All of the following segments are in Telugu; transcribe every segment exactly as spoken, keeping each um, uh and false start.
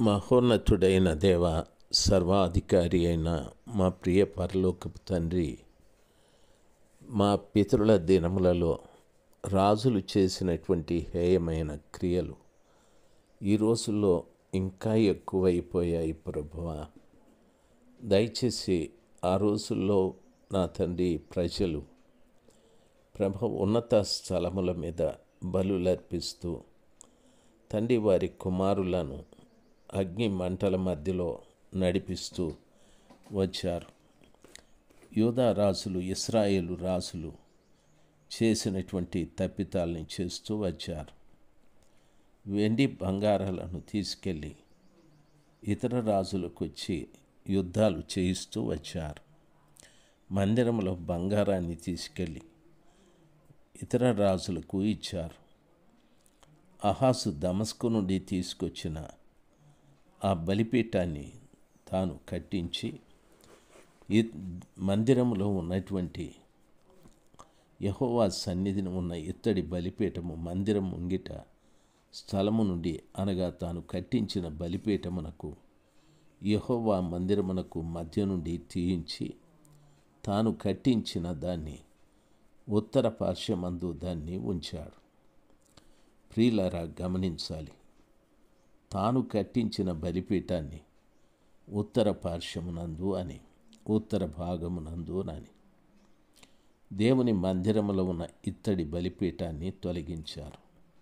మహోన్నతుడైన దేవ, సర్వాధికారి అయిన మా ప్రియ పరలోకపు తండ్రి, మా పితరుల దినములలో రాజులు చేసినటువంటి హేయమైన క్రియలు ఈ రోజుల్లో ఇంకా ఎక్కువైపోయాయి ప్రభువా. దయచేసి ఆ రోజుల్లో నా తండ్రి ప్రజలు ప్రభు ఉన్నత స్థలముల మీద బలులర్పిస్తూ తండ్రి వారి కుమారులను అగ్ని మంటల మధ్యలో నడిపిస్తూ వచ్చారు. యూదా రాజులు, ఇశ్రాయేలు రాజులు చేసినటువంటి తప్పితాలని చేస్తూ వచ్చారు. వెండి బంగారాలను తీసుకెళ్ళి ఇతర రాజులకు వచ్చి యుద్ధాలు చేయిస్తూ వచ్చారు. మందిరంలో బంగారాన్ని తీసుకెళ్ళి ఇతర రాజులకు ఇచ్చారు. అహాసు దమస్కు నుండి తీసుకొచ్చిన ఆ బలిపీఠాన్ని తాను కట్టించి ఈ మందిరంలో ఉన్నటువంటి యెహోవా సన్నిధిని ఉన్న ఇత్తడి బలిపీఠము మందిరం ముంగిట స్థలము నుండి, అనగా తాను కట్టించిన బలిపీఠమునకు యెహోవా మందిరమునకు మధ్య నుండి తీయించి తాను కట్టించిన దాన్ని ఉత్తర పార్శ్వమందు దాన్ని ఉంచాడు. ప్రియులారా, గమనించాలి, తాను కట్టించిన బలిపీఠాన్ని ఉత్తర పార్శ్వమునందు అని, ఉత్తర భాగమునందు అని దేవుని మందిరములో ఉన్న ఇత్తడి బలిపీఠాన్ని తొలగించారు.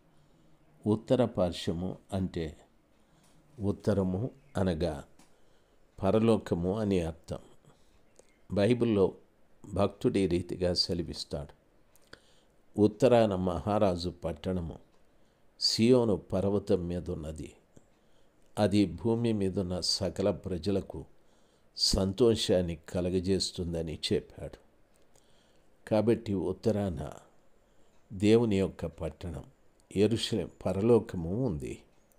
ఉత్తర పార్శ్వము అంటే ఉత్తరము అనగా పరలోకము అని అర్థం. బైబిల్లో భక్తుడి రీతిగా సెలవిస్తాడు. ఉత్తరాన మహారాజు పట్టణము సియోను పర్వతం మీద ఉన్నది. అది భూమి మీదున్న సకల ప్రజలకు సంతోషాన్ని కలగజేస్తుందని చెప్పాడు. కాబట్టి ఉత్తరాన దేవుని యొక్క పట్టణం యెరూషలేము పరలోకము ఉంది.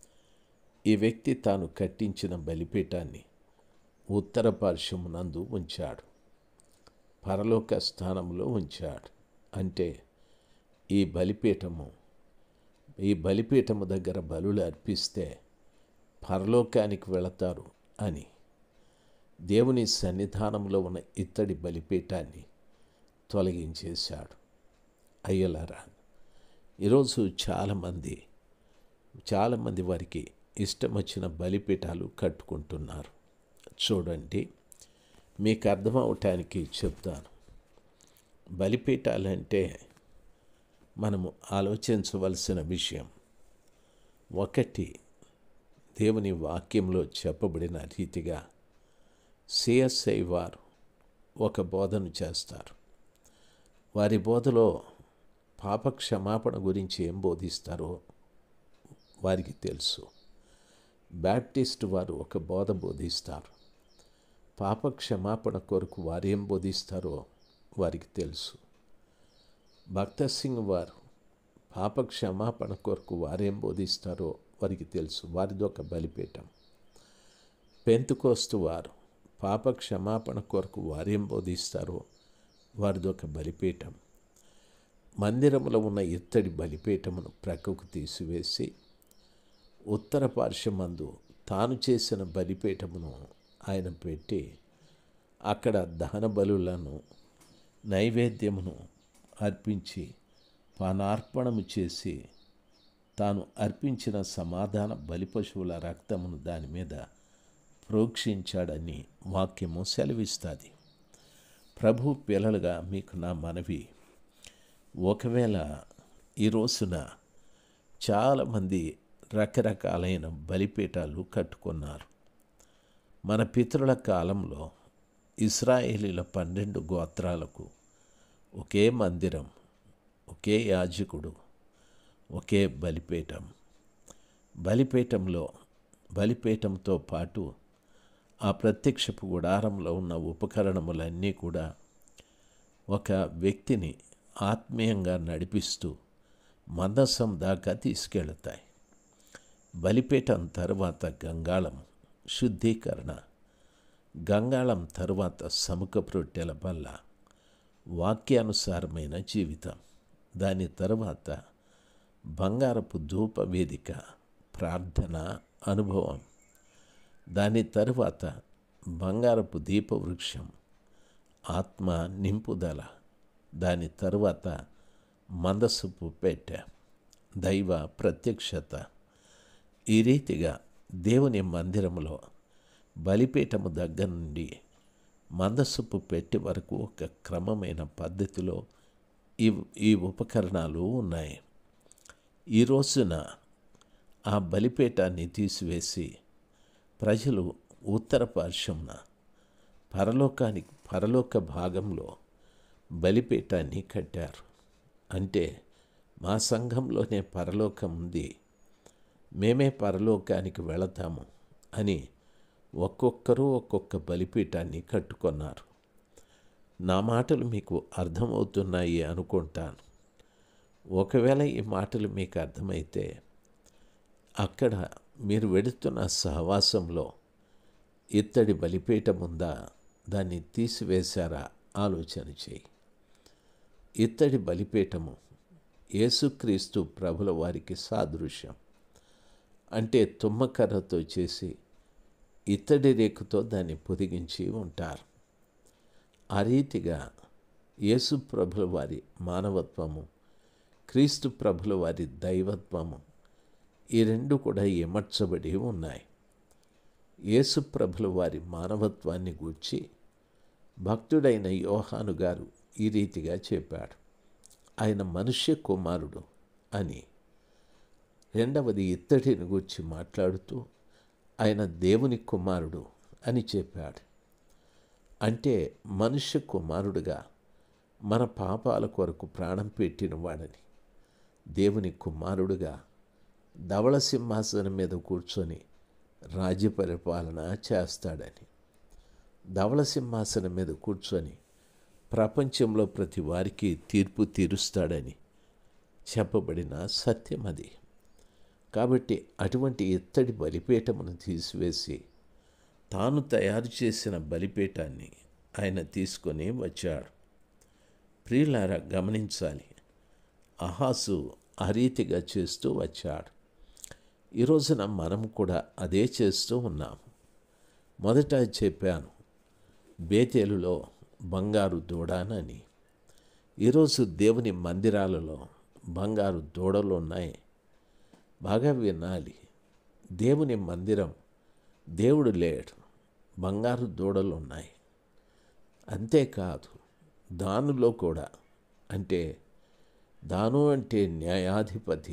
ఈ వ్యక్తి తాను కట్టించిన బలిపీఠాన్ని ఉత్తర పార్శ్వమునందు ఉంచాడు, పరలోక స్థానంలో ఉంచాడు. అంటే ఈ బలిపీఠము ఈ బలిపీఠము దగ్గర బలులు అర్పిస్తే పరలోకానికి వెళతారు అని దేవుని సన్నిధానంలో ఉన్న ఇత్తడి బలిపీఠాన్ని తొలగించేశాడు. అయ్యలారా, ఈరోజు చాలామంది చాలామంది వారికి ఇష్టం వచ్చిన బలిపీఠాలు కట్టుకుంటున్నారు. చూడండి, మీకు అర్థమవటానికి చెప్తాను. బలిపీఠాలంటే మనము ఆలోచించవలసిన విషయం ఒకటి, దేవుని వాక్యంలో చెప్పబడిన రీతిగా సిఎస్ఐ వారు ఒక బోధన చేస్తారు. వారి బోధలో పాప క్షమాపణ గురించి ఏం బోధిస్తారో వారికి తెలుసు. బ్యాప్టిస్ట్ వారు ఒక బోధ బోధిస్తారు. పాప క్షమాపణ కొరకు వారు ఏం బోధిస్తారో వారికి తెలుసు. భక్త సింగ్ వారు పాప క్షమాపణ కొరకు వారేం బోధిస్తారో వారికి తెలుసు. వారిది ఒక బలిపీఠం. పెంతెకోస్తు వారు పాప క్షమాపణ కొరకు వారేం బోధిస్తారో వారిది ఒక బలిపీఠం. మందిరంలో ఉన్న ఇత్తడి బలిపీఠమును ప్రక్కకు తీసివేసి ఉత్తర పార్శ్వమందు తాను చేసిన బలిపీఠమును ఆయన పెట్టి అక్కడ దహన బలులను, నైవేద్యమును అర్పించి పానార్పణము చేసి తాను అర్పించిన సమాధాన బలిపశువుల రక్తమును దాని మీద ప్రోక్షించాడని వాక్యము సెలవిస్తుంది. ప్రభు పిల్లలుగా మీకు నా మనవి, ఒకవేళ ఈ రోజున చాలామంది రకరకాలైన బలిపీఠాలు కట్టుకున్నారు. మన పితరుల కాలంలో ఇశ్రాయేలీల పన్నెండు గోత్రాలకు ఒకే మందిరం, ఒకే యాజకుడు, ఒకే బలిపీఠం. బలిపీఠంలో బలిపీఠంతో పాటు ఆ ప్రత్యక్షపు గుడారంలో ఉన్న ఉపకరణములన్నీ కూడా ఒక వ్యక్తిని ఆత్మీయంగా నడిపిస్తూ మందసం దాకా తీసుకెళతాయి. బలిపీఠం తరువాత గంగాళం, శుద్ధీకరణ. గంగాళం తరువాత సముఖపు రొట్టెల బల్ల, వాక్యానుసారమైన జీవితం. దాని తరువాత బంగారపు ధూప వేదిక, ప్రార్థన అనుభవం. దాని తరువాత బంగారపు దీపవృక్షం, ఆత్మ నింపుదల, దాని తరువాత మందసపు పెట్టె, దైవ ప్రత్యక్షత. ఈ రీతిగా దేవుని మందిరములో బలిపీఠము దగ్గర నుండి మందసపు పెట్టె వరకు ఒక క్రమమైన పద్ధతిలో ఈ ఈ ఉపకరణాలు ఉన్నాయి. ఈ రోజున ఆ బలిపీఠాన్ని తీసివేసి ప్రజలు ఉత్తర పార్శ్వమున పరలోకానికి పరలోక భాగంలో బలిపీఠాన్ని కట్టారు. అంటే మా సంఘంలోనే పరలోకం ఉంది, మేమే పరలోకానికి వెళతాము అని ఒక్కొక్కరు ఒక్కొక్క బలిపీఠాన్ని కట్టుకున్నారు. నా మాటలు మీకు అర్థమవుతున్నాయి అనుకుంటాను. ఒకవేళ ఈ మాటలు మీకు అర్థమైతే అక్కడ మీరు వెడుతున్న సహవాసంలో ఇత్తడి బలిపీఠం ఉందా, దాన్ని తీసివేశారా ఆలోచన చేయి. ఇత్తడి బలిపీఠము యేసుక్రీస్తు ప్రభుల వారికి సాదృశ్యం. అంటే తుమ్మకర్రతో చేసి ఇత్తడి రేకుతో దాన్ని పొదిగించి ఉంటారు. ఆ రీతిగా యేసు ప్రభుల వారి మానవత్వము, క్రీస్తు ప్రభుల వారి దైవత్వము, ఈ రెండు కూడా ఎమర్చబడి ఉన్నాయి. యేసు ప్రభుల వారి మానవత్వాన్ని గూర్చి భక్తుడైన యోహాను గారు ఈ రీతిగా చెప్పాడు, ఆయన మనుష్య కుమారుడు అని. రెండవది ఇత్తడిని గూర్చి మాట్లాడుతూ ఆయన దేవుని కుమారుడు అని చెప్పాడు. అంటే మనుష్య కుమారుడుగా మన పాపాల కొరకు ప్రాణం పెట్టిన వాడని, దేవుని కుమారుడుగా ధవళ సింహాసనం మీద కూర్చొని రాజ్య పరిపాలన చేస్తాడని, ధవళ సింహాసనం మీద కూర్చొని ప్రపంచంలో ప్రతి వారికి తీర్పు తీరుస్తాడని చెప్పబడిన సత్యం అది. కాబట్టి అటువంటి ఇత్తడి బలిపీఠమును తీసివేసి తాను తయారు చేసిన బలిపీఠాన్ని ఆయన తీసుకొని వచ్చాడు. ప్రియులారా, గమనించాలి, అహాసు ఆ రీతిగా చేస్తూ వచ్చాడు. ఈ రోజున మనం కూడా అదే చేస్తూ ఉన్నాము. మొదట చెప్పాను బేతేలులో బంగారు దూడనని. ఈరోజు దేవుని మందిరాలలో బంగారు దూడలు ఉన్నాయి. బాగా వినాలి, దేవుని మందిరం, దేవుడు లేడు, బంగారు దూడలు ఉన్నాయి. అంతేకాదు దానిలో కూడా, అంటే దాను అంటే న్యాయాధిపతి,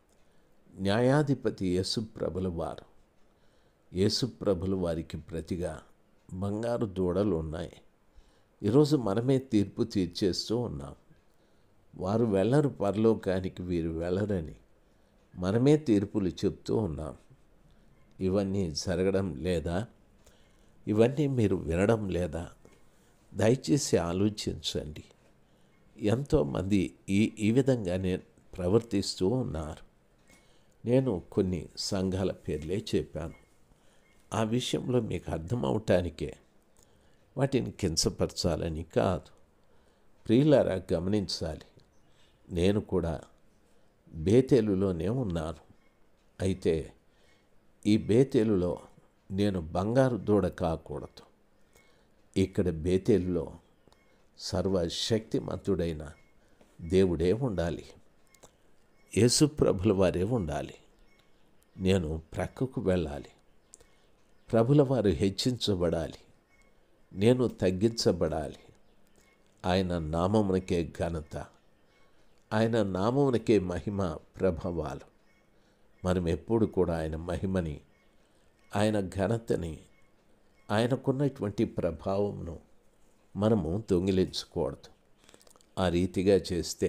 న్యాయాధిపతి యేసుప్రభుల వారు. యేసుప్రభుల వారికి ప్రతిగా బంగారు దూడలు ఉన్నాయి. ఈరోజు మనమే తీర్పు తీర్చేస్తూ ఉన్నాం. వారు వెళ్ళరు పరలోకానికి, వీరు వెళ్ళరని మనమే తీర్పులు చెప్తూ ఉన్నాం. ఇవన్నీ జరగడం లేదా? ఇవన్నీ మీరు వినడం లేదా? దయచేసి ఆలోచించండి. ఎంతోమంది ఈ ఈ విధంగానే ప్రవర్తిస్తూ ఉన్నారు. నేను కొన్ని సంఘాల పేర్లే చెప్పాను. ఆ విషయంలో మీకు అర్థమవటానికే, వాటిని కించపరచాలని కాదు. ప్రియులారా, గమనించాలి, నేను కూడా బేతేలులోనే ఉన్నాను. అయితే ఈ బేతేలులో నేను బంగారు దూడ కాకూడదు. ఇక్కడ బేతేలులో సర్వశక్తిమంతుడైన దేవుడే ఉండాలి, యేసుప్రభుల వారే ఉండాలి. నేను ప్రక్కకు వెళ్ళాలి. ప్రభుల వారు హెచ్చించబడాలి, నేను తగ్గించబడాలి. ఆయన నామమునకే ఘనత, ఆయన నామమునకే మహిమ ప్రభావాలు. మనం ఎప్పుడు కూడా ఆయన మహిమని, ఆయన ఘనతని, ఆయనకున్నటువంటి ప్రభావమును మనము దొంగిలించకూడదు. ఆ రీతిగా చేస్తే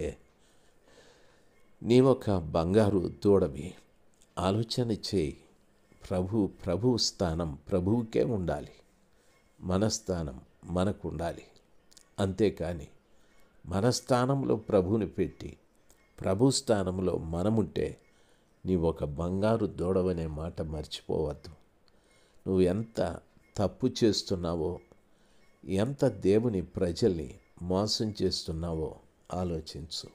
నీవొక బంగారు దూడవి. ఆలోచన చేయి. ప్రభు ప్రభు స్థానం ప్రభువుకే ఉండాలి, మన స్థానం మనకు ఉండాలి. అంతేకాని మన స్థానంలో ప్రభువుని పెట్టి ప్రభు స్థానంలో మనముంటే నీవు ఒక బంగారు దూడవనే మాట మర్చిపోవద్దు. నువ్వు ఎంత తప్పు చేస్తున్నావో, ఎంత దేవుని ప్రజల్ని మోసం చేస్తున్నావో ఆలోచించు.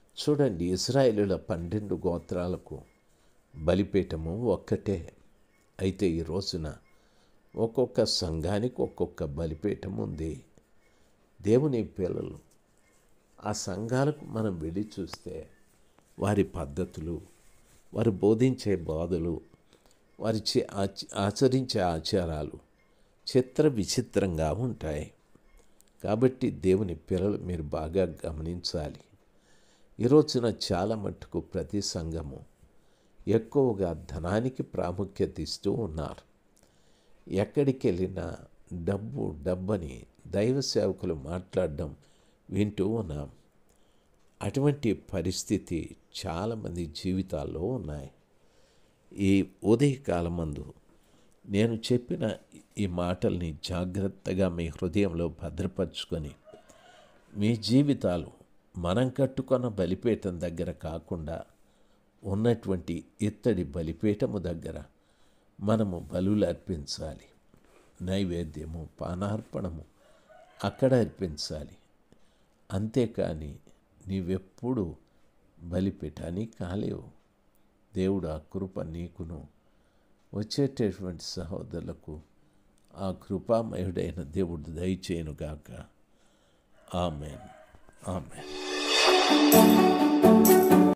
చూడండి, ఇశ్రాయేలుల పన్నెండు గోత్రాలకు బలిపీఠము ఒక్కటే. అయితే ఈ రోజున ఒక్కొక్క సంఘానికి ఒక్కొక్క బలిపీఠం ఉంది. దేవుని పిల్లలు ఆ సంఘాలకు మనం వెళ్ళి చూస్తే వారి పద్ధతులు, వారు బోధించే బోధలు, వారి ఆచరించే ఆచారాలు చిత్ర విచిత్రంగా ఉంటాయి. కాబట్టి దేవుని పిల్లలు మీరు బాగా గమనించాలి. ఈ రోజున చాలా మట్టుకు ప్రతి సంఘము ఎక్కువగా ధనానికి ప్రాముఖ్యత ఇస్తూ ఉన్నారు. ఎక్కడికి వెళ్ళినా డబ్బు డబ్బని దైవ సేవకులు మాట్లాడడం వింటూ ఉన్నాం. అటువంటి పరిస్థితి చాలామంది జీవితాల్లో ఉన్నాయి. ఈ ఉదయకాలమందు నేను చెప్పిన ఈ మాటల్ని జాగ్రత్తగా మీ హృదయంలో భద్రపరుచుకొని మీ జీవితాలు మనం కట్టుకున్న బలిపీఠం దగ్గర కాకుండా ఉన్నటువంటి ఇత్తడి బలిపీఠము దగ్గర మనము బలులు అర్పించాలి. నైవేద్యము, పానార్పణము అక్కడ అర్పించాలి. అంతేకాని నీవెప్పుడు బలిపీఠానికి కాలేవు. దేవుడు ఆ కృప నీకును వచ్చేటటువంటి సహోదరులకు ఆ కృపామయుడైన దేవుడు దయచేయునుగాక. ఆమెన్. ఆమెన్.